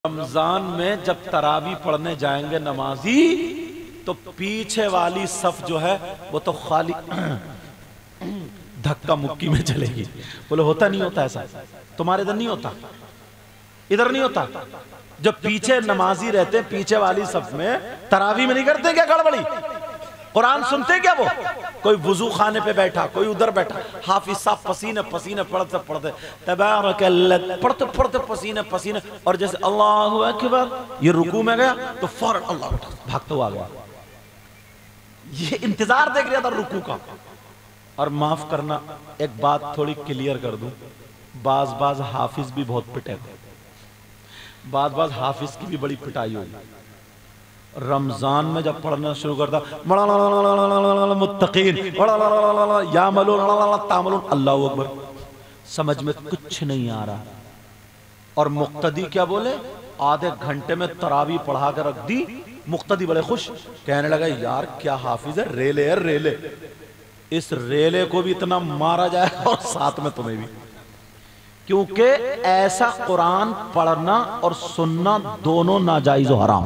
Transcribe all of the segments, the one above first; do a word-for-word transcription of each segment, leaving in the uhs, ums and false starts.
رمضان میں جب تراویح پڑھنے جائیں گے نمازی تو پیچھے والی صف جو ہے وہ تو خالی دھکا مکی میں چلے گی. بولے ہوتا نہیں ہوتا ایسا؟ تمہارے ادھر نہیں ہوتا؟ ادھر نہیں ہوتا؟ جب پیچھے نمازی رہتے پیچھے والی صف میں تراویح میں نہیں کرتے کیا گڑبڑی؟ قرآن سنتے کیا؟ وہ کوئی وضو خانے پہ بیٹھا، کوئی ادھر بیٹھا، حافظ صاحب پسینے پسینے پڑھتے پڑھتے تبارک اللہ پڑھتے پڑھتے پسینے پسینے، اور جیسے اللہ اکبر یہ رکوع میں گیا تو فوراً اللہ بھاگتا ہوا گیا. یہ انتظار دیکھ رہا تھا رکوع کا. اور معاف کرنا ایک بات تھوڑی کلیئر کر دوں، بعض بعض حافظ بھی بہت پٹے تھے، بعض بعض حافظ کی بھی بڑی پٹائی ہوئی. رمضان میں جب پڑھنا شروع کرتا متقین یعملون تعملون اللہ اکبر، سمجھ میں کچھ نہیں آ رہا. اور مقتدی کیا بولے؟ آدھے گھنٹے میں تراویح پڑھا کے رکھ دی. مقتدی بڑے خوش، کہنے لگا یار کیا حافظ ہے، ریلے ہے ریلے. اس ریلے کو بھی اتنا مارا جائے اور ساتھ میں تمہیں بھی، کیونکہ ایسا قرآن پڑھنا اور سننا دونوں ناجائز و حرام.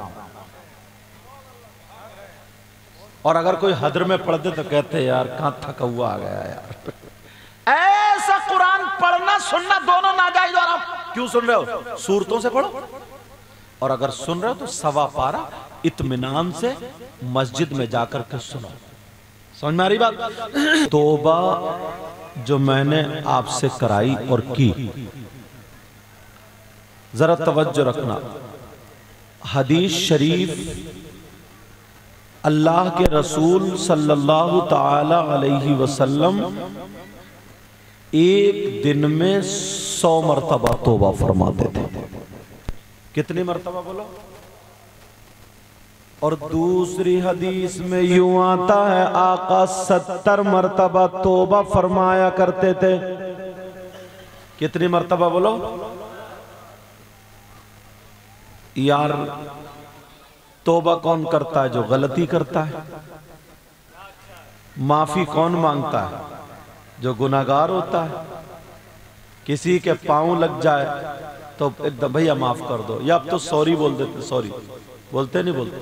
اور اگر کوئی حدر میں پڑھ دے تو کہتے یار کہاں تھکا ہوا آ گیا یار. ایسا قرآن پڑھنا سننا دونوں ناجائز و حرام. کیوں سن رہے ہو؟ سورتوں سے پڑھو. اور اگر سن رہے ہو تو سوا پارا اطمینان سے مسجد میں جا کر کے سنو. سمجھ میں آ رہی بات؟ توبہ جو میں نے آپ سے کرائی اور کی، ذرا توجہ رکھنا. حدیث شریف اللہ کے رسول صلی اللہ تعالی علیہ وسلم ایک دن میں سو مرتبہ توبہ فرماتے تھے. کتنی مرتبہ بولو؟ اور دوسری حدیث میں یوں آتا ہے آقا ستر مرتبہ توبہ فرمایا کرتے تھے. کتنی مرتبہ بولو؟ یار توبہ کون کرتا ہے؟ جو غلطی کرتا ہے. معافی کون مانگتا ہے؟ جو گناہگار ہوتا ہے. کسی کے پاؤں لگ جائے تو ایک دم بھیا معاف کر دو، یا اب تو سوری بول دیتے. سوری بولتے نہیں بولتے؟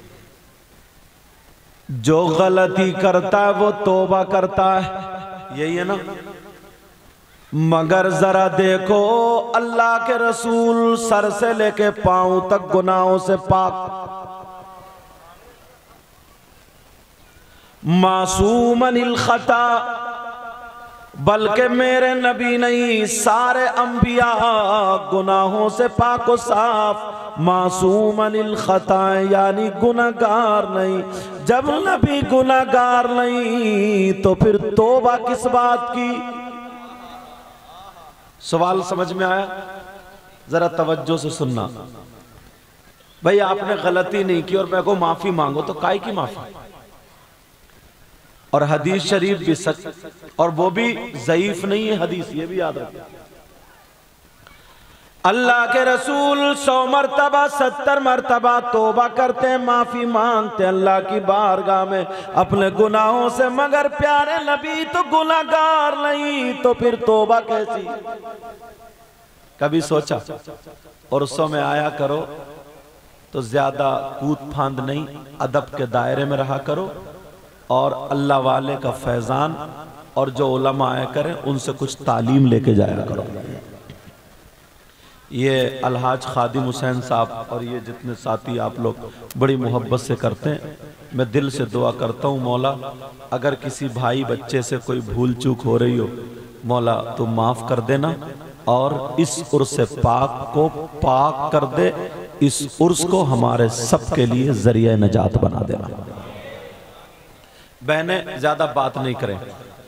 جو غلطی کرتا ہے وہ توبہ کرتا ہے، یہی ہے نا. مگر ذرا دیکھو اللہ کے رسول سر سے لے کے پاؤں تک گناہوں سے پاک، معصومن الخطا. بلکہ میرے نبی نہیں، سارے انبیاء گناہوں سے پاک و صاف. معصومن الخطا یعنی گناہگار نہیں. جب نبی گناہگار نہیں تو پھر توبہ کس بات کی؟ سوال سمجھ میں آیا؟ ذرا توجہ سے سننا. بھئی آپ نے غلطی نہیں کی اور میں کو معافی مانگو، تو کائے کی معافی؟ اور حدیث شریف بھی سچ، اور وہ بھی ضعیف نہیں ہے حدیث، یہ بھی یاد رکھیں. اللہ کے رسول سو مرتبہ ستر مرتبہ توبہ کرتے ہیں، معافی مانگتے ہیں اللہ کی بارگاہ میں اپنے گناہوں سے. مگر پیارے نبی تو گناہگار نہیں، تو پھر توبہ کیسی؟ کبھی سوچا؟ اور عرصوں میں آیا کرو تو زیادہ کود پھاند نہیں، ادب کے دائرے میں رہا کرو، اور اللہ والے کا فیضان اور جو علماء آیا کریں ان سے کچھ تعلیم لے کے جایا کرو. یہ الحاج خادم حسین صاحب اور یہ جتنے ساتھی آپ لوگ بڑی محبت سے کرتے ہیں. میں دل سے دعا کرتا ہوں مولا اگر کسی بھائی بچے سے کوئی بھول چوک ہو رہی ہو، مولا تو معاف کر دینا، اور اس عرس پاک کو پاک کر دے. اس عرس کو ہمارے سب کے لیے ذریعہ نجات بنا دینا. بہنیں زیادہ بات نہیں کریں.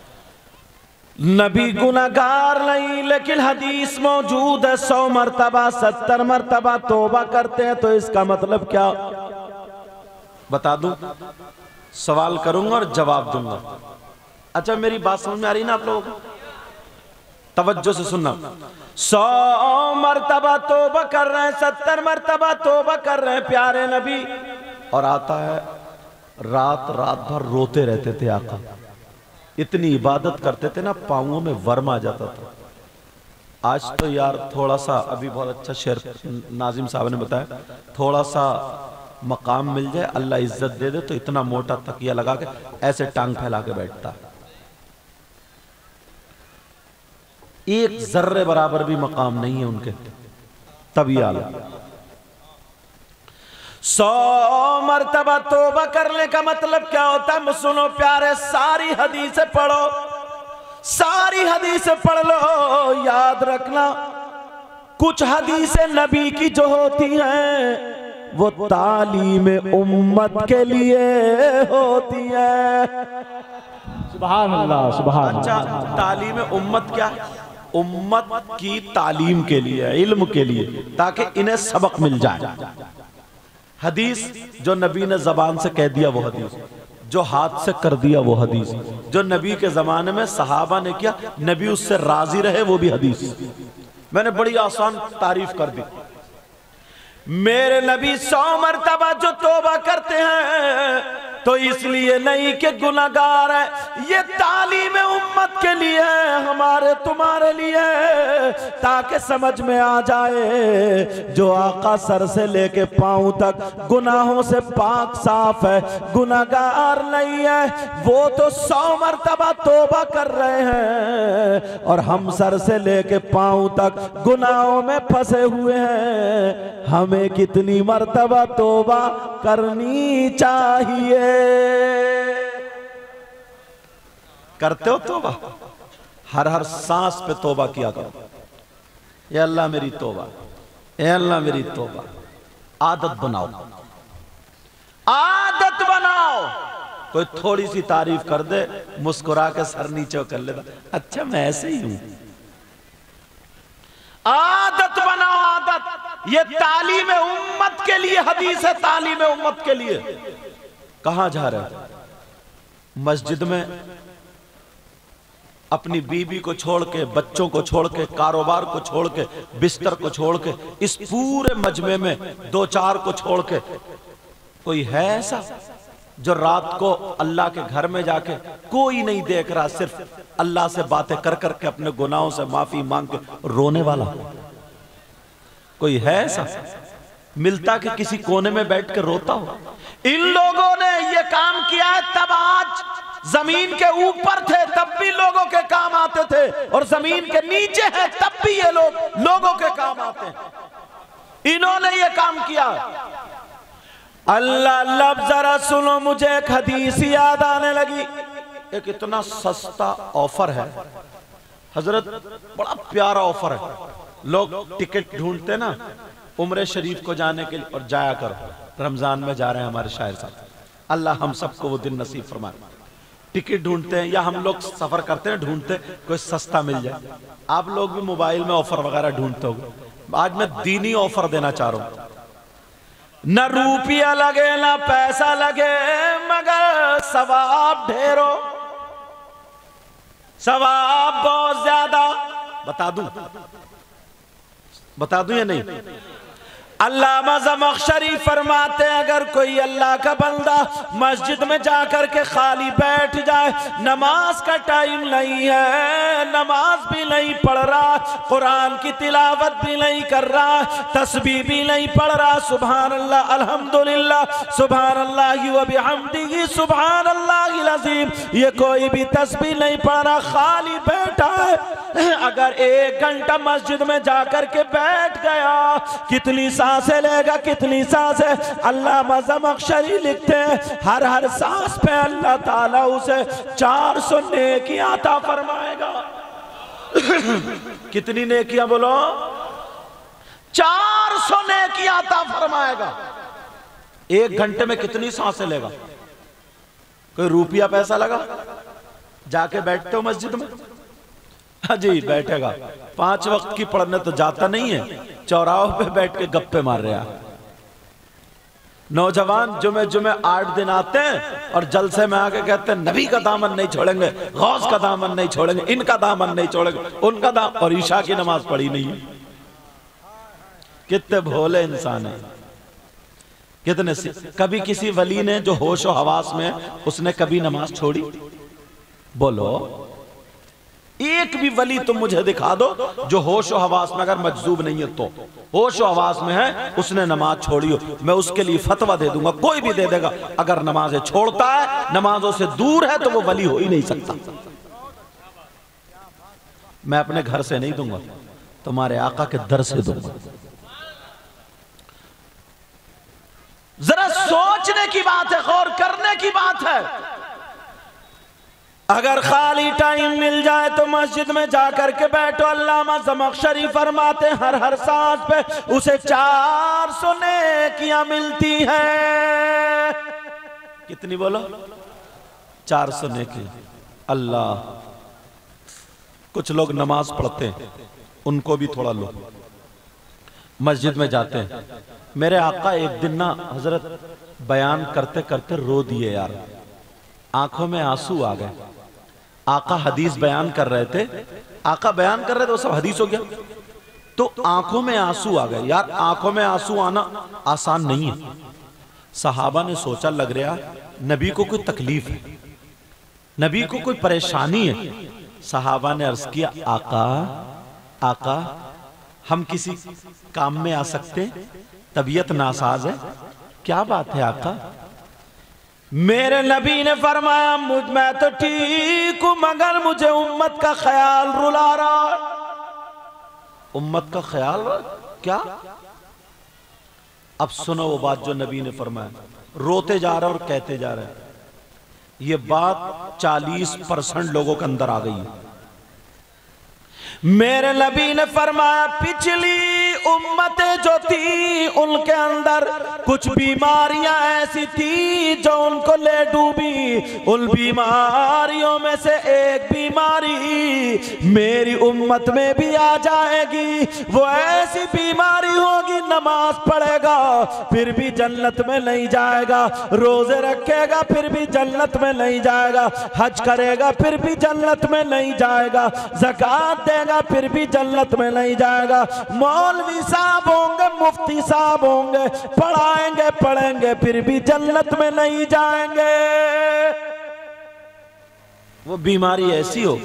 نبی گناہگار نہیں، لیکن حدیث موجود ہے سو مرتبہ ستر مرتبہ توبہ کرتے ہیں. تو اس کا مطلب کیا بتا دوں؟ سوال کروں گا اور جواب دوں گا. اچھا میری بات سمجھ میں آ رہی نا آپ لوگوں کو؟ توجہ سے سننا. سو مرتبہ توبہ کر رہے ہیں، ستر مرتبہ توبہ کر رہے ہیں پیارے نبی. اور آتا ہے رات رات بھر روتے رہتے تھے آقا. اتنی عبادت کرتے تھے نا پاؤں میں ورم آ جاتا تھا. آج تو یار تھوڑا سا ابھی بہت اچھا شعر ناظم صاحب نے بتایا، تھوڑا سا مقام مل جائے اللہ عزت دے دے تو اتنا موٹا تکیہ لگا کے ایسے ٹانگ پھیلا کے بیٹھتا ہے، ایک ذرے برابر بھی مقام نہیں ہے ان کے، تب یہ عالم۔ سو مرتبہ توبہ کرنے کا مطلب کیا ہوتا ہے؟ سنو پیارے، ساری حدیثیں پڑھو، ساری حدیثیں پڑھ لو، یاد رکھنا کچھ حدیثیں نبی کی جو ہوتی ہیں وہ تعلیم امت کے لیے ہوتی ہیں۔ سبحان اللہ، سبحان اللہ۔ اچھا، تعلیم امت کیا؟ امت کی تعلیم کے لیے، علم کے لیے، تاکہ انہیں سبق مل جائے۔ حدیث جو نبی نے زبان سے کہہ دیا وہ حدیث، جو ہاتھ سے کر دیا وہ حدیث، جو نبی کے زمانے میں صحابہ نے کیا نبی اس سے راضی رہے وہ بھی حدیث۔ میں نے بڑی آسان تعریف کر دی، میرے نبی سو مرتبہ جو توبہ کرتے ہیں تو اس لیے نہیں کہ گناہگار ہے، یہ تعلیم امت کے لیے ہے، ہمارے تمہارے لیے، تاکہ سمجھ میں آ جائے جو آقا سر سے لے کے پاؤں تک گناہوں سے پاک صاف ہے، گناہگار نہیں ہے، وہ تو سو مرتبہ توبہ کر رہے ہیں اور ہم سر سے لے کے پاؤں تک گناہوں میں پھنسے ہوئے ہیں، ہمیں کتنی مرتبہ توبہ کرنی چاہیے؟ کرتے ہو توبہ؟ ہر ہر سانس پہ توبہ کیا کرو، اے اللہ میری توبہ، اے اللہ میری توبہ۔ عادت بناؤ، عادت بناؤ۔ کوئی تھوڑی سی تعریف کر دے مسکرا کے سر نیچے کر لیتا، اچھا میں ایسے ہی ہوں۔ عادت بناؤ، عادت۔ یہ تعلیم امت کے لیے حدیث ہے، تعلیم امت کے لیے۔ کہاں جا رہے ہیں؟ مسجد میں اپنی بیوی کو چھوڑ کے، بچوں کو چھوڑ کے، کاروبار کو چھوڑ کے، بستر کو چھوڑ کے، اس پورے مجمع میں دو چار کو چھوڑ کے کوئی ہے ایسا جو رات کو اللہ کے گھر میں جا کے کوئی نہیں دیکھ رہا، صرف اللہ سے باتیں کر کر کے اپنے گناہوں سے معافی مانگ کے رونے والا؟ کوئی ہے ایسا؟ ملتا کہ کسی کونے میں بیٹھ کے روتا ہو؟ ان لوگوں نے یہ کام کیا ہے، تب آج زمین کے اوپر تھے تب بھی لوگوں کے کام آتے تھے، اور زمین کے نیچے ہیں تب بھی یہ لوگ لوگوں کے کام آتے ہیں۔ انہوں نے یہ کام کیا۔ اللہ لفظ ذرا سنو، مجھے ایک حدیث یاد آنے لگی۔ ایک اتنا سستا آفر ہے حضرت، بڑا پیارا آفر ہے۔ لوگ ٹکٹ ڈھونڈتے نا عمرہ شریف کو جانے کے لیے، اور جایا کرو، رمضان میں جا رہے ہیں ہمارے شاعر صاحب، اللہ ہم سب کو وہ دن نصیب فرمائے۔ ٹکٹ ڈھونڈتے ہیں یا ہم لوگ سفر کرتے ہیں، ڈھونڈتے کوئی سستا مل جائے۔ آپ لوگ بھی موبائل میں آفر وغیرہ ڈھونڈتے ہوگے۔ آج میں دینی آفر دینا چاہ رہا ہوں، نہ روپیہ لگے نہ پیسہ لگے، مگر ثواب ڈھیرو، ثواب بہت زیادہ۔ بتا دوں بتا دوں یا نہیں؟ علامہ زمخشری فرماتے ہیں اگر کوئی اللہ کا بندہ مسجد میں جا کر کے خالی بیٹھ جائے، نماز کا ٹائم نہیں ہے، نماز بھی نہیں پڑھ رہا، قرآن کی تلاوت بھی نہیں کر رہا، تسبیح بھی نہیں پڑھ رہا، سبحان اللہ الحمدللہ سبحان اللہ و بحمدہ سبحان اللہ العظیم، یہ کوئی بھی تسبیح نہیں پڑھ رہا، خالی بیٹھا ہے، اگر ایک گھنٹہ مسجد میں جا کر کے بیٹھ گیا، کتنی سانسیں لے گا، کتنی سانسیں؟ علامہ زمخشری لکھتے ہیں ہر ہر سانس پہ اللہ تعالیٰ اسے چار سو نیکیاں عطا فرمائے گا۔ کتنی نیکیاں بولو؟ چار سو نیکیاں عطا فرمائے گا۔ ایک گھنٹے میں کتنی سانسیں لے گا؟ کوئی روپیہ پیسہ لگا؟ جا کے بیٹھتے ہو مسجد میں؟ ہاں جی بیٹھے گا، پانچ وقت کی پڑھنے تو جاتا نہیں ہے، چوراہوں پہ بیٹھ کے گپے مار رہا۔ نوجوان جمعہ جمعہ آٹھ دن آتے ہیں اور جلسے میں آ کے کہتے ہیں نبی کا دامن نہیں چھوڑیں گے، غوث کا دامن نہیں چھوڑیں گے، ان کا دامن نہیں چھوڑیں گے، ان کا دامن، اور عشاء کی نماز پڑھی نہیں ہے۔ کتنے بھولے انسان ہیں، کتنے سی... کبھی کسی ولی نے جو ہوش و حواس میں اس نے کبھی نماز چھوڑی؟ بولو ایک بھی ولی تم مجھے دکھا دو جو ہوش و حواس میں اگر مجذوب نہیں ہے تو ہوش و حواس میں ہے اس نے نماز چھوڑی ہو میں اس کے لیے فتویٰ دے دوں گا کوئی بھی دے دے گا اگر نمازیں چھوڑتا ہے نمازوں سے دور ہے تو وہ ولی ہو ہی نہیں سکتا میں اپنے گھر سے نہیں دوں گا تمہارے آقا کے در سے دوں گا ذرا سوچنے کی بات ہے غور کرنے کی بات ہے اگر خالی ٹائم مل جائے تو مسجد میں جا کر کے بیٹھو علامہ زمخشری فرماتے ہر ہر سانس پہ اسے چار سو نیکیاں ملتی ہیں کتنی بولو چار سو نیکیاں اللہ کچھ لوگ نماز پڑھتے ہیں ان کو بھی تھوڑا لو مسجد میں جاتے ہیں میرے آقا ایک دن نا حضرت بیان کرتے کرتے رو دیے یار آنکھوں میں آنسو آ گئے آقا حدیث بیان کر رہے تھے آقا بیان کر رہے تھے وہ سب حدیث ہو گیا تو آنکھوں میں آنسو آ گئے یار آنکھوں میں آنسو آنا آسان نہیں ہے صحابہ نے سوچا لگ رہا نبی کو کوئی تکلیف ہے نبی کو کوئی پریشانی ہے صحابہ نے عرض کیا آقا آقا ہم کسی کام میں آ سکتے ہیں طبیعت ناساز ہے کیا بات ہے آقا میرے نبی نے فرمایا مجھ میں تو ٹھیک ہوں مگر مجھے امت کا خیال رلا رہا امت کا خیال کیا اب سنو وہ بات جو نبی نے فرمایا روتے جا رہے اور کہتے جا رہے یہ بات چالیس پرسنٹ لوگوں کے اندر آ گئی ہے میرے نبی نے فرمایا پچھلی امتیں جو تھی ان کے اندر کچھ بیماریاں ایسی تھی جو ان کو لے ڈوبی ان بیماریوں میں سے ایک بیماری میری امت میں بھی آ جائے گی وہ ایسی بیماری ہوگی نماز پڑھے گا پھر بھی جنت میں نہیں جائے گا روزے رکھے گا پھر بھی جنت میں نہیں جائے گا حج کرے گا پھر بھی جنت میں نہیں جائے گا زکوٰۃ دے گا پھر بھی جنت میں نہیں جائے گا مولوی صاحب ہوں گے مفتی صاحب ہوں گے پڑھائیں گے پڑھیں گے پھر بھی جنت میں نہیں جائیں گے وہ بیماری ایسی ہو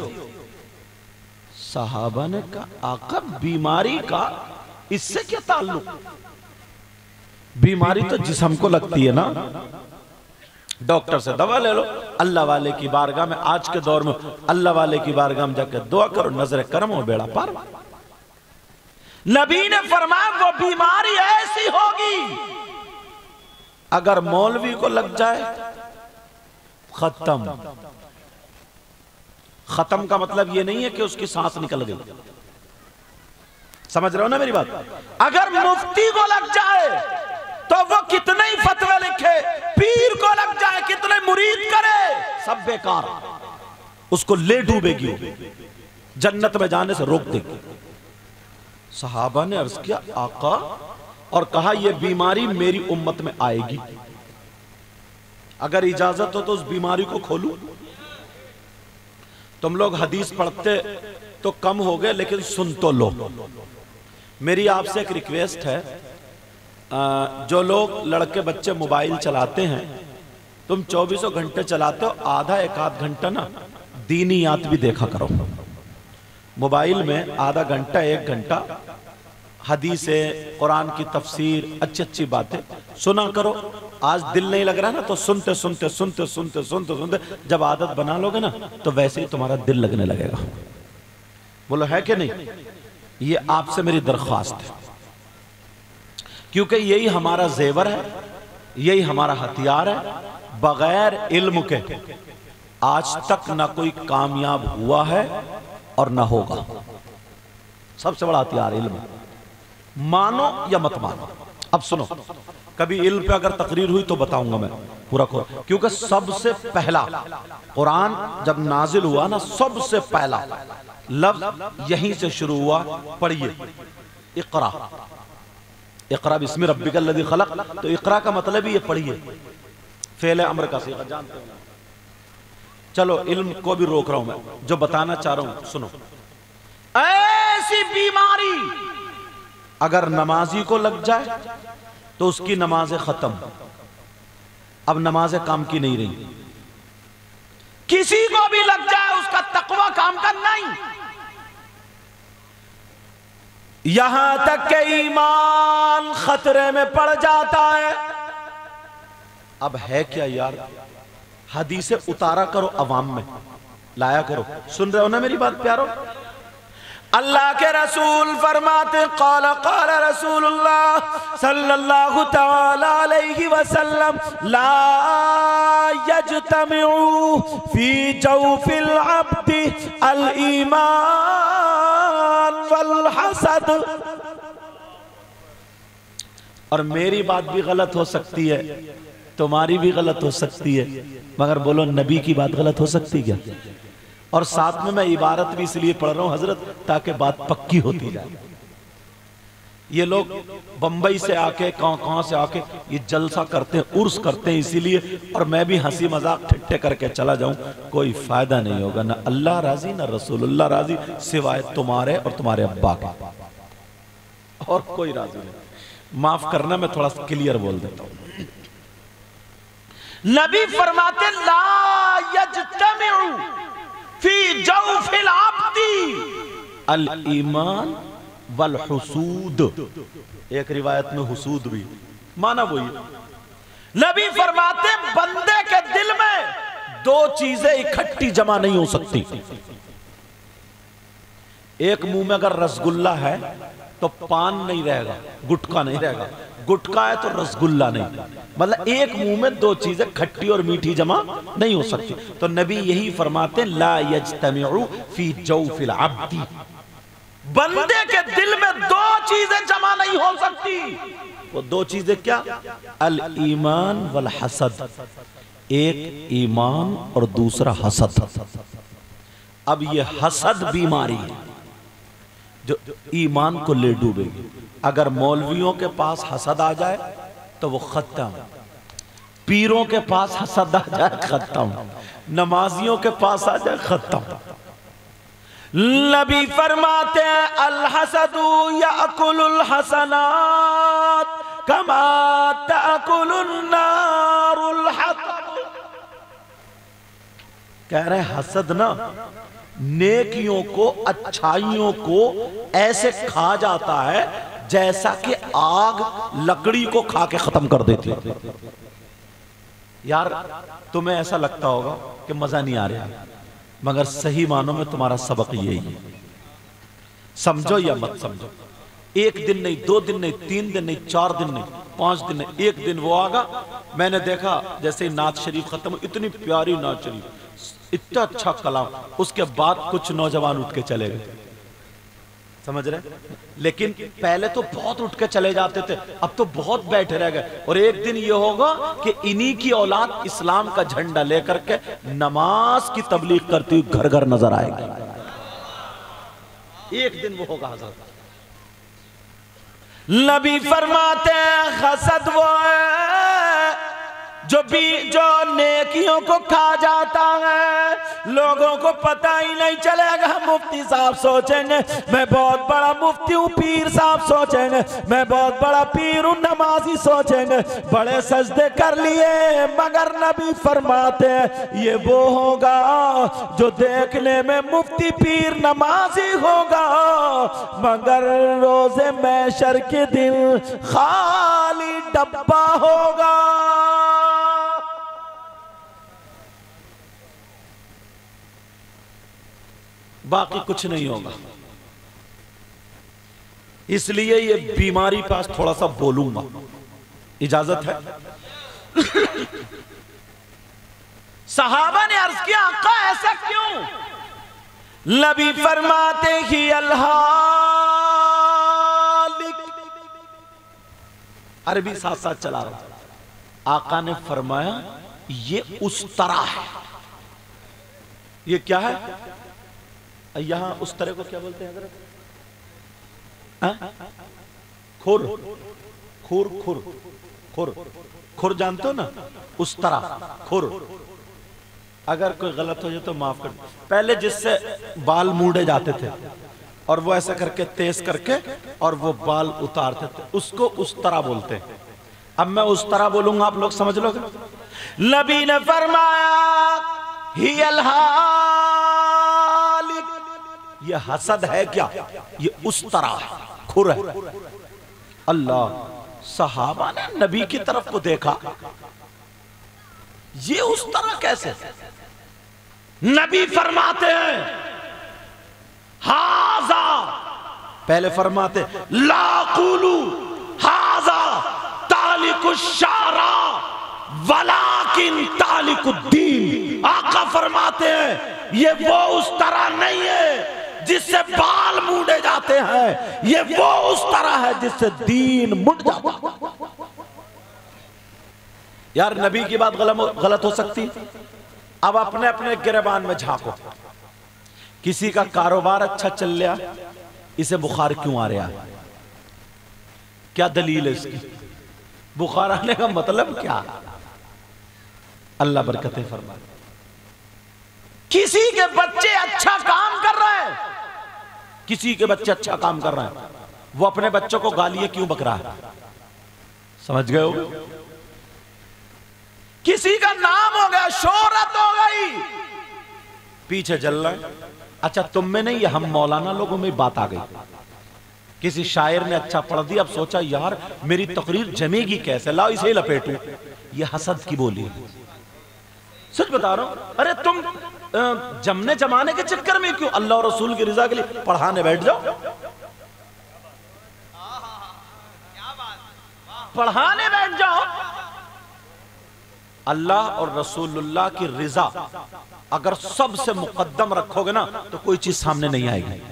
صحابہ نے کہا آقا بیماری کا اس سے کیا تعلق بیماری تو جسم کو لگتی ہے نا ڈاکٹر سے دوا لے لو اللہ والے کی بارگاہ میں آج کے دور میں اللہ والے کی بارگاہ میں جا کے دعا کرو نظر کرم ہو بیڑا پار نبی نے فرمایا وہ بیماری ایسی ہوگی اگر مولوی کو لگ جائے ختم ختم کا مطلب یہ نہیں ہے کہ اس کی سانس نکل گئی سمجھ رہے ہو نا میری بات اگر مفتی کو لگ جائے تو وہ کتنے ہی فتوے لکھے پیر کو لگ جائے کتنے مرید کرے سب بیکار اس کو لے ڈوبے گی جنت میں جانے سے روک دے گی صحابہ نے عرض کیا آقا اور کہا یہ بیماری میری امت میں آئے گی اگر اجازت ہو تو اس بیماری کو کھولوں تم لوگ حدیث پڑھتے تو کم ہو گئے لیکن سن تو لو میری آپ سے ایک ریکویسٹ ہے جو لوگ لڑکے بچے موبائل چلاتے ہیں تم چوبیسوں گھنٹے چلاتے ہو آدھا ایک آدھ گھنٹہ نا دینیات بھی دیکھا کرو موبائل میں آدھا گھنٹہ ایک گھنٹہ حدیث قرآن کی تفسیر اچھی اچھی باتیں سنا کرو آج دل نہیں لگ رہا نا تو سنتے سنتے سنتے سنتے سنتے سنتے جب عادت بنا لوگے نا تو ویسے ہی تمہارا دل لگنے لگے گا بولو ہے کہ نہیں یہ آپ سے میری درخواست ہے کیونکہ یہی ہمارا زیور ہے یہی ہمارا ہتھیار ہے بغیر علم کے آج تک نہ کوئی کامیاب ہوا ہے اور نہ ہوگا سب سے بڑا ہتھیار علم ہے مانو یا مت مانو اب سنو کبھی علم پہ اگر تقریر ہوئی تو بتاؤں گا میں پورا کھول کیونکہ سب سے پہلا قرآن جب نازل ہوا نا سب سے پہلا لفظ یہیں سے شروع ہوا پڑھیے اقرا اقرا بسم ربک الذی خلق تو اقرا کا مطلب ہی یہ پڑھیے فعل امر کا صیغہ جانتے ہیں چلو علم کو بھی روک رہا ہوں میں جو بتانا چاہ رہا ہوں سنو ایسی بیماری اگر نمازی کو لگ جائے تو اس کی نمازیں ختم اب نمازیں کام کی نہیں رہی کسی کو بھی لگ جائے اس کا تقوی کام کا نہیں، یہاں تک کہ ایمان خطرے میں پڑ جاتا ہے۔ اب ہے کیا یار، حدیثیں اتارا کرو عوام میں، لایا کرو۔ سن رہے ہو نا میری بات پیارو؟ اللہ کے رسول فرماتے قال قال رسول اللہ صلی اللہ تعالی علیہ وسلم لا یجتمع فی جوف العبد الایمان والحسد۔ اور میری بات بھی غلط ہو سکتی ہے، تمہاری بھی غلط ہو سکتی ہے، مگر بولو نبی کی بات غلط ہو سکتی کیا؟ اور ساتھ میں میں عبارت بھی اس لیے پڑھ رہا ہوں حضرت تاکہ بات پکی ہوتی جائے۔ یہ لوگ بمبئی سے آ کے کہاں کہاں سے آ کے یہ جلسہ کرتے ہیں، عرس کرتے ہیں اسی لیے، اور میں بھی ہنسی مذاق ٹھٹے کر کے چلا جاؤں، کوئی فائدہ نہیں ہوگا، نہ اللہ راضی نہ رسول اللہ راضی، سوائے تمہارے اور تمہارے ابا کے، اور کوئی راضی نہیں۔ معاف کرنا میں تھوڑا سا کلیئر بول دیتا ہوں۔ نبی فرماتے لا یجتمع فی جوف العبد الایمان والحسود، ایک روایت میں حسود بھی معنی وہی۔ نبی فرماتے بندے کے دل میں دو چیزیں اکٹھی جمع نہیں ہو سکتی۔ ایک منہ میں اگر رسگلہ ہے تو پان نہیں رہے گا، گٹکا نہیں رہے گا، گٹکا ہے تو رسگلہ نہیں، مطلب ایک منہ میں دو چیزیں کھٹی اور میٹھی جمع نہیں ہو سکتی۔ تو نبی یہی فرماتے لا یجتمع فی جوف العبد، بندے کے دل میں دو چیزیں جمع نہیں ہو سکتی۔ وہ دو چیزیں کیا؟ الایمان والحسد، ایک ایمان اور دوسرا حسد۔ اب یہ حسد بیماری ہے جو ایمان کو لے ڈوبے گی۔ اگر مولویوں کے پاس حسد آ جائے تو وہ ختم، پیروں کے پاس حسد آ جائے ختم، نمازیوں کے پاس آ جائے ختم۔ نبی فرماتے ہیں الحسد یأکل الحسنات کما تأکل النار الحطب۔ کہہ رہے ہیں حسد نا نیکیوں کو، اچھائیوں کو ایسے کھا جاتا ہے جیسا کہ آگ لکڑی کو کھا کے ختم کر دیتی ہے۔ یار تمہیں ایسا لگتا ہوگا کہ مزہ نہیں آ رہا، مگر صحیح معنوں میں تمہارا سبق یہی ہے، سمجھو یا مت سمجھو۔ ایک دن نہیں، دو دن نہیں، تین دن نہیں، چار دن نہیں، پانچ دن نہیں، ایک دن وہ آگا۔ میں نے دیکھا جیسے نعت شریف ختم، اتنی پیاری نعت شریف، اتنا اچھا کلام، اس کے بعد کچھ نوجوان اٹھ کے چلے گئے، سمجھ رہے؟ لیکن پہلے تو بہت اٹھ کے چلے جاتے تھے، اب تو بہت بیٹھے رہ گئے، اور ایک دن یہ ہوگا کہ انہی کی اولاد اسلام کا جھنڈا لے کر کے نماز کی تبلیغ کرتی ہوئی گھر گھر نظر آئے گی۔ ایک دن وہ ہوگا حضرت۔ نبی فرماتے ہیں حسد وہ ہے جو بھی جو نیکیوں کو کھا جاتا ہے، لوگوں کو پتہ ہی نہیں چلے گا۔ مفتی صاحب سوچیں گے میں بہت بڑا مفتی ہوں، پیر صاحب سوچیں گے میں بہت بڑا پیر ہوں، نمازی سوچیں گے بڑے سجدے کر لیے، مگر نبی فرماتے ہیں یہ وہ ہوگا جو دیکھنے میں مفتی پیر نمازی ہوگا، مگر روز محشر کے دن خالی ڈبہ ہوگا۔ باقی کچھ نہیں ہوگا۔ اس لیے یہ بیماری پاس تھوڑا سا بولوں گا، اجازت ہے؟ صحابہ نے عرض کیا آقا ایسا کیوں؟ نبی فرماتے ہی الہالک، عربی ساتھ ساتھ چلا رہا، آقا نے فرمایا یہ اس طرح ہے۔ یہ کیا ہے؟ یہاں اس طرح کو کیا بولتے ہیں حضرت؟ کھر کھر کھر کھر کھر جانتے ہو نا؟ اس طرح کھر۔ اگر کوئی غلط ہو جائے تو معاف کر۔ پہلے جس سے بال موڑے جاتے تھے اور وہ ایسا کر کے تیز کر کے اور وہ بال اتارتے تھے، اس کو اس طرح بولتے ہیں۔ اب میں اس طرح بولوں گا، آپ لوگ سمجھ لو گے۔ نبی نے فرمایا ہی الہالک، یہ حسد ہے کیا؟ یہ اس طرح کھر ہے۔ اللہ، صحابہ نے نبی کی طرف کو دیکھا، یہ اس طرح کیسے؟ نبی فرماتے ہیں ہاذا، پہلے فرماتے لا قولو ہاذا تالک الشعرا ولیکن تالک الدین۔ آقا فرماتے ہیں یہ وہ اس طرح نہیں ہے جس سے بال مونڈے جاتے ہیں، یہ وہ اس طرح ہے جس سے دین مڑ جاتا ہے۔ یار نبی کی بات غلط ہو سکتی؟ اب اپنے اپنے گریبان میں جھانکو، کسی کا کاروبار اچھا چل رہا، اسے بخار کیوں آ رہا ہے؟ کیا دلیل ہے اس کی؟ بخار آنے کا مطلب کیا؟ اللہ برکتیں فرمائے۔ کسی کے بچے اچھا کام کر رہے ہیں، کسی کے بچے اچھا کام کر رہے ہیں، وہ اپنے بچوں کو گالیاں کیوں بک رہا ہے؟ سمجھ گئے ہو؟ کسی کا نام ہو گیا، شہرت ہو گئی، پیچھے جل رہے ہیں۔ اچھا تم میں نہیں، یہ ہم مولانا لوگوں میں بات آ گئی۔ کسی شاعر نے اچھا پڑھ دیا، اب سوچا یار میری تقریر جمے گی کیسے، لاؤ اسے لپیٹوں۔ یہ حسد کی بولی ہے، سچ بتا رہا ہوں۔ ارے تم جمنے جمانے کے چکر میں کیوں؟ اللہ اور رسول کی رضا کے لیے پڑھانے بیٹھ جاؤ، پڑھانے بیٹھ جاؤ۔ اللہ اور رسول اللہ کی رضا اگر سب سے مقدم رکھو گے نا تو کوئی چیز سامنے نہیں آئے گی۔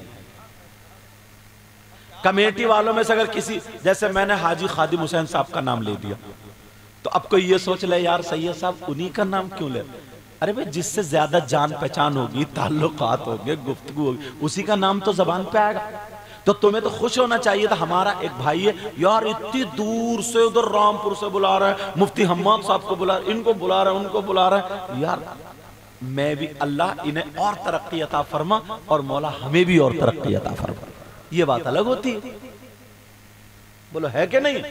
کمیٹی والوں میں سے اگر کسی، جیسے میں نے حاجی خادم حسین صاحب کا نام لے دیا تو اب کوئی یہ سوچ لے یار سید صاحب انہی کا نام کیوں لے؟ ارے بھئی جس سے زیادہ جان پہچان ہوگی، تعلقات ہوگی، گفتگو ہوگی، اسی کا نام تو زبان پہ آئے گا۔ تو تمہیں تو خوش ہونا چاہیے تھا، ہمارا ایک بھائی ہے یار اتنی دور سے ادھر رامپور سے بلا رہا ہے، مفتی حماد صاحب کو بلا رہا ہے، ان کو بلا رہا ہے، ان کو بلا رہا ہے۔ یار میں بھی، اللہ انہیں اور ترقی عطا فرما اور مولا ہمیں بھی اور ترقی عطا فرما، یہ بات الگ ہوتی ہے۔ بولو ہے کہ نہیں؟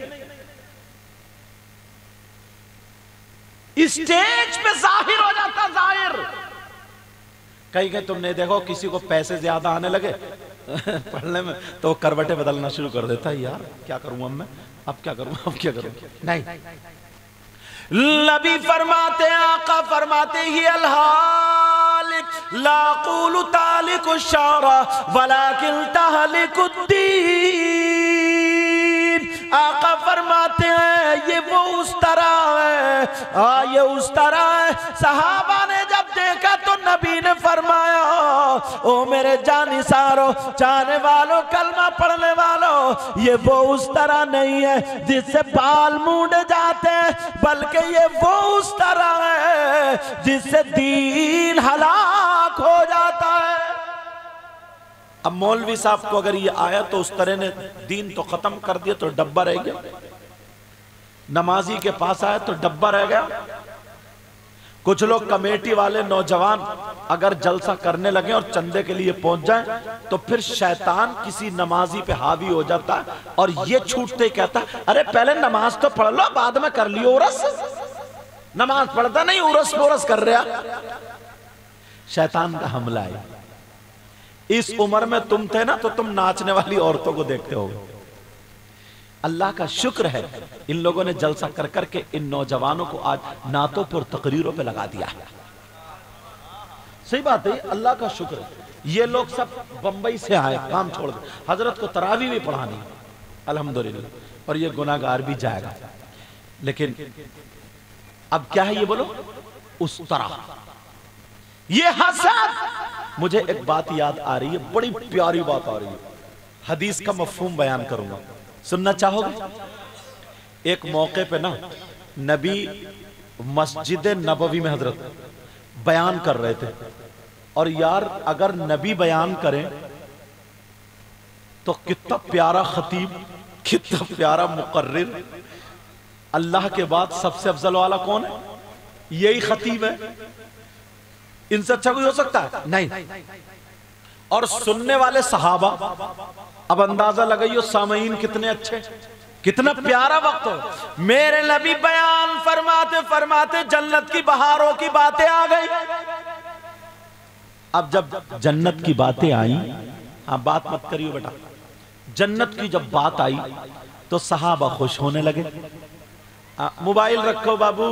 اسٹیج پہ ظاہر ہو جاتا، ظاہر۔ کہیں کہ تم نے دیکھو کسی کو پیسے زیادہ آنے لگے پڑھنے میں تو وہ کروٹیں بدلنا شروع کر دیتا ہے، یار کیا کروں اب میں، اب کیا کروں، اب کیا کروں؟ نہیں، نبی فرماتے ہیں، آقا فرماتے ہی الہالک لا قول تالک الشعرا ولیکن تہلک الدین۔ آقا فرماتے ہیں یہ وہ اس طرح ہے، آہ یہ اس طرح ہے۔ صحابہ نے جب دیکھا تو نبی نے فرمایا او میرے جانی سارو، جانے والوں، کلمہ پڑھنے والوں، یہ وہ اس طرح نہیں ہے جس سے بال مونڈے جاتے ہیں، بلکہ یہ وہ اس طرح ہے جس سے دین ہلاک ہو جاتا ہے۔ اب مولوی صاحب کو اگر یہ آیا تو اس طرح نے دین تو ختم کر دیا تو ڈبہ رہ گیا، نمازی کے پاس آیا تو ڈبہ رہ گیا۔ کچھ لوگ کمیٹی والے نوجوان اگر جلسہ کرنے لگے اور چندے کے لیے پہنچ جائیں تو پھر شیطان کسی نمازی پہ حاوی ہو جاتا ہے اور یہ چھوٹتے کہتا ہے ارے پہلے نماز تو پڑھ لو، بعد میں کر لیو عرس۔ نماز پڑھتا نہیں، عرس پورس کر رہا۔ شیطان کا حملہ ہے۔ اس عمر میں تم تھے نا تو تم ناچنے والی عورتوں کو دیکھتے ہو۔ اللہ کا شکر ہے ان لوگوں نے جلسہ کر کر کے ان نوجوانوں کو آج نعتوں پر تقریروں پہ لگا دیا ہے۔ صحیح بات ہے، اللہ کا شکر ہے۔ یہ لوگ سب بمبئی سے آئے، کام چھوڑ دے، حضرت کو تراویح بھی پڑھانی الحمدللہ، اور یہ گناہگار بھی جائے گا۔ لیکن اب کیا ہے یہ بولو؟ اس طرح یہ حسد۔ مجھے ایک بات یاد آ رہی ہے، بڑی پیاری بات آ رہی ہے، حدیث کا مفہوم بیان کروں گا، سننا چاہو گے؟ ایک موقع پہ نا نبی مسجد نبوی میں حضرت بیان کر رہے تھے، اور یار اگر نبی بیان کریں تو کتنا پیارا خطیب، کتنا پیارا مقرر۔ اللہ کے بعد سب سے افضل والا کون ہے؟ یہی خطیب ہے۔ ان سے اچھا کوئی ہو سکتا ہے؟ نہیں۔ اور سننے والے صحابہ، اب اندازہ لگائیو سامعین کتنے اچھے، کتنا پیارا وقت ہو۔ میرے نبی بیان فرماتے فرماتے جنت کی بہاروں کی باتیں آ گئی، اب جب جنت کی باتیں آئیں، ہاں بات مت کریو بیٹا، جنت کی جب بات آئی تو صحابہ خوش ہونے لگے. موبائل رکھو بابو،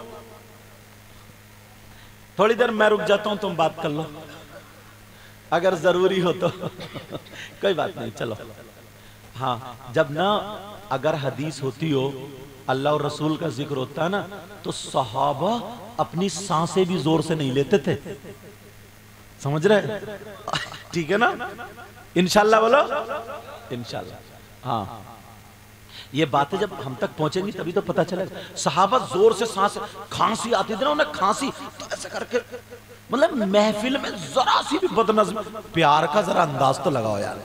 تھوڑی دیر میں رک جاتا ہوں، تم بات کر لو اگر ضروری ہو تو. کوئی بات نہیں، چلو. ہاں جب نا اگر حدیث ہوتی ہو، اللہ اور رسول کا ذکر ہوتا ہے نا، تو صحابہ اپنی سانسیں بھی زور سے نہیں لیتے تھے. سمجھ رہے؟ ٹھیک ہے نا؟ انشاءاللہ بولو انشاءاللہ. ہاں یہ باتیں جب ہم تک پہنچیں گی تبھی تو پتہ چلے گا. صحابہ زور سے سانس، کھانسی آتی تھی نا انہیں، کھانسی تو ایسا کر کے، مطلب محفل میں ذرا سی بھی بدنظم، پیار کا ذرا انداز تو لگاؤ یار.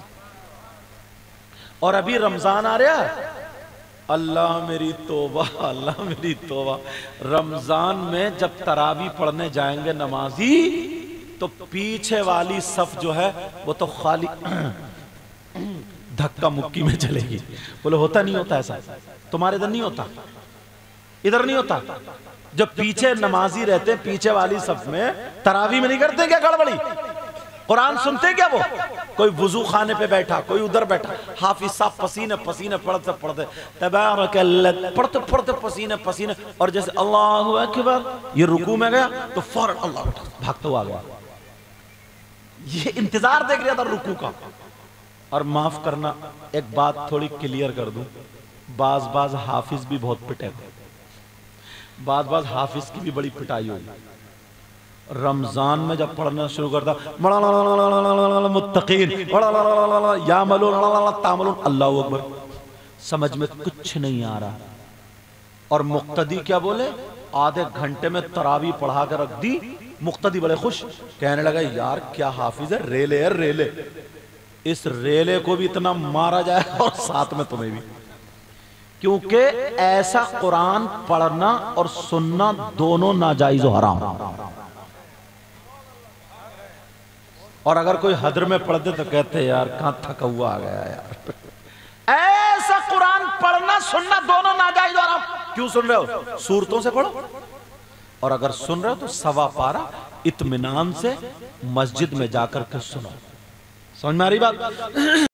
اور ابھی رمضان آ رہا ہے، اللہ میری توبہ، اللہ میری توبہ. رمضان میں جب تراویح پڑھنے جائیں گے نمازی تو پیچھے والی صف جو ہے وہ تو خالی دھکا مکی میں چلے گی. بولے ہوتا نہیں ہوتا ایسا؟ تمہارے ادھر نہیں ہوتا؟ ادھر نہیں ہوتا؟ جو پیچھے نمازی رہتے پیچھے والی صف میں تراویح میں نہیں کرتے کیا گڑبڑی؟ قرآن سنتے کیا؟ وہ کوئی وضو خانے پہ بیٹھا، کوئی ادھر بیٹھا، حافظ صاحب پسینے پسینے پڑھتے پڑھتے تبارک اللہ پڑھتے پڑھتے پسینے پسینے، اور جیسے اللہ اکبر یہ رکوع میں گیا تو فوراً اللہ بھاگتا ہوا گیا. یہ انتظار دیکھ رہا تھا رکوع کا. اور معاف کرنا ایک بات تھوڑی کلیئر کر دوں، بعض بعض حافظ بھی بہت پٹے گئے، بعض بعض حافظ کی بھی بڑی پٹائی ہوئی. رمضان میں جب پڑھنا شروع کرتا متقین یا ملون تاملون، اللہ اکبر، سمجھ میں کچھ نہیں آ رہا. اور مقتدی کیا بولے؟ آدھے گھنٹے میں تراویح پڑھا کے رکھ دی. مقتدی بڑے خوش، کہنے لگا یار کیا حافظ ہے، ریلے ہے ریلے، اس ریلے کو بھی اتنا مارا جائے اور ساتھ میں تمہیں بھی. کیونکہ ایسا قرآن پڑھنا اور سننا دونوں ناجائز و حرام. اور اگر کوئی حضر میں پڑھ دے تو کہتے یار کہاں تھکا ہوا آ گیا یار. ایسا قرآن پڑھنا سننا دونوں ناجائز و حرام. کیوں سن رہے ہو؟ سورتوں سے پڑھو. اور اگر سن رہے ہو تو سوا پارا اطمینان سے مسجد میں جا کر کے سنو. سمجھ میں آ رہی بات؟